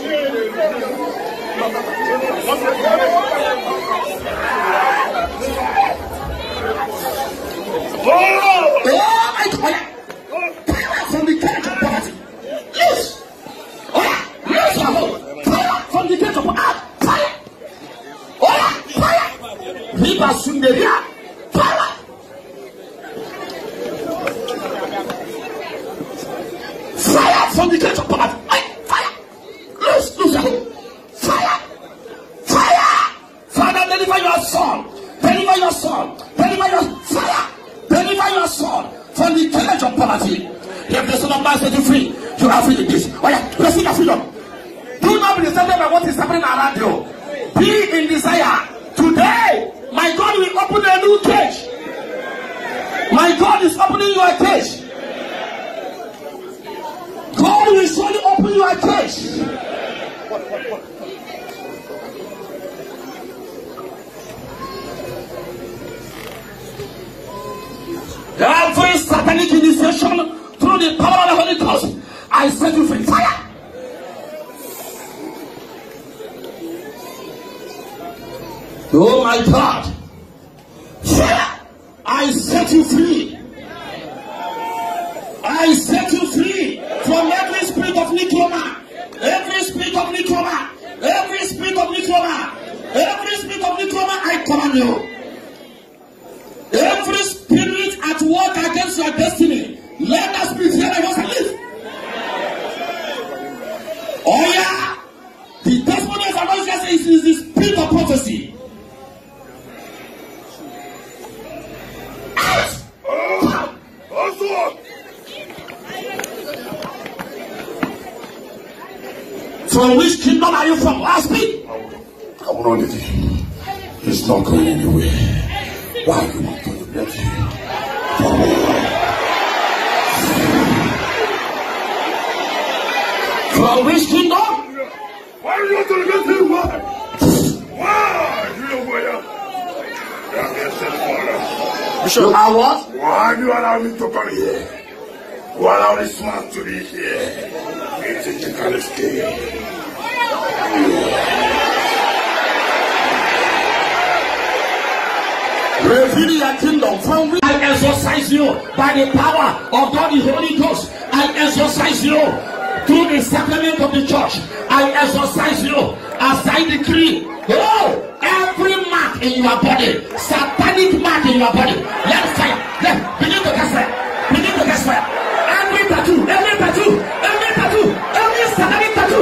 From the cage of poverty. Loose. Loose your hold. Fire from the cage of poverty. Fire. Fire. Riba Sunderia. Fire. Fire from the cage of poverty. Fire. Loose your hold. Fire. Fire. Father, deliver your son. Deliver your son. Deliver your fire. Deliver your son from the cage of poverty. If the Son of Man set you free, you are free in this. Oh yeah, receive your freedom. Do not be disturbed by what is happening around you. Be in desire. Today, my God will open a new cage. My God is opening your cage. God will surely open your cage. Every satanic initiation through the power of the Holy Ghost, I set you free. Fire! Oh my God! Fire! I set you free. I set you free from every spirit of Nikroma. Every spirit of Nikroma. Every spirit of Nikroma. Every spirit of Nikroma, I command you. Every spirit at work against your destiny, let that spirit hear my voice and live. Oh yeah, the testimony of our Lord is the spirit of prophecy. From which kingdom are you from? Last week. I will not let him. He's not going anywhere. Why are you not going to let him? From which kingdom? Why are you not going to let him? Why? You know where? You are what? Why do you allow me to come here? Who allow this man to be here? You think you can escape? Reveal your kingdom from which I exorcise you by the power of God the Holy Ghost. I exorcise you through the sacrament of the church. I exorcise you as I decree. Oh, every mark in your body, satanic mark in your body, let fire, let begin to cast fire, begin to cast fire. Every tattoo, every tattoo, every tattoo, every satanic tattoo.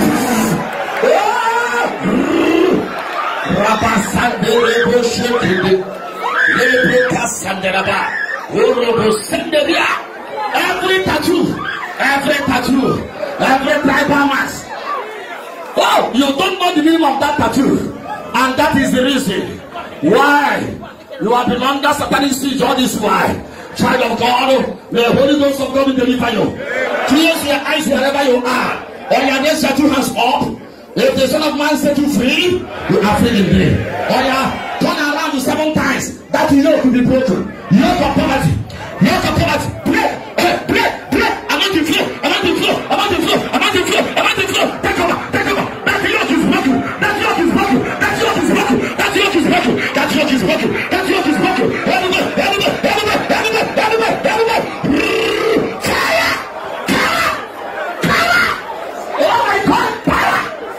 Every tattoo, every tribal mask. Oh, you don't know the meaning of that tattoo, and that is the reason why you have been under satanic siege all this while. Child of God, the Holy Ghost of God will deliver you. Close your eyes wherever you are. Or your hands, your two hands up. If the Son of Man set you free, you are free indeed. Or yeah, turn around 7 times. That yoke will be broken. Yoke of poverty. Yoke of poverty. Pray, pray, pray. I want to flow. I want to flow. I want to flow. I want to flow. I want to flow. Take over. Take over. That yoke is broken. That yoke is broken. That yoke is broken. That yoke is broken. That yoke is broken. That yoke is broken. Everywhere, everywhere, everywhere, everywhere, everywhere, everywhere. Fire! Power! Power! Oh my God! Power!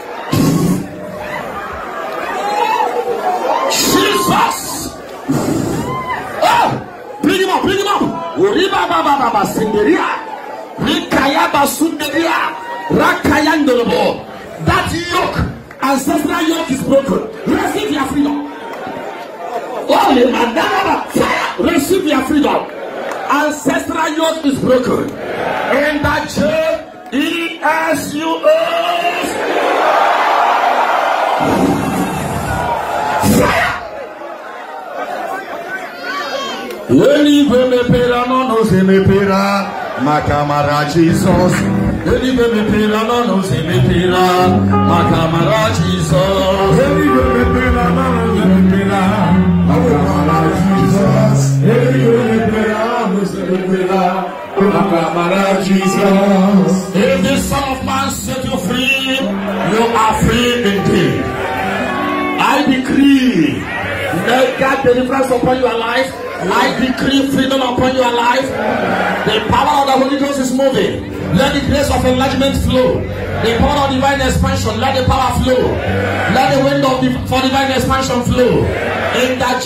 Jesus! Oh! Bring him up! Bring him up! Uriba baba baba senderia, Rikaya basunderia, Rakayandolobo. That yoke, ancestral yoke, is broken. Receive your freedom. Holy Mandala, fire! Receive your freedom. Ancestral yoke is broken. And that JESUS. Fire! Deliver me, pera, no se me pera, Macamara Jesus. Deliver me, pera, no se me pera, Macamara Jesus. Deliver me, pera, no se me pera, Macamara Jesus. Deliver me, pera, no se me pera, Macamara Jesus. If the Son of Man set you free, declare deliverance upon your life. I decree freedom upon your life. The power of the Holy Ghost is moving. Let the grace of enlargement flow. The power of divine expansion, let the power flow. Let the wind of for divine expansion flow. In the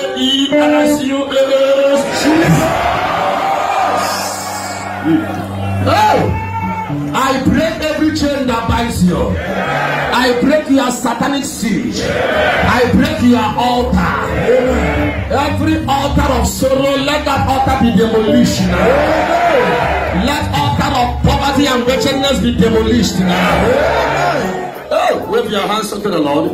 I break every chain that binds you. I break your satanic siege. I break your altar. Every altar of sorrow, let that altar be demolished now. Let altar of poverty and wretchedness be demolished now. Oh, wave your hands unto the Lord.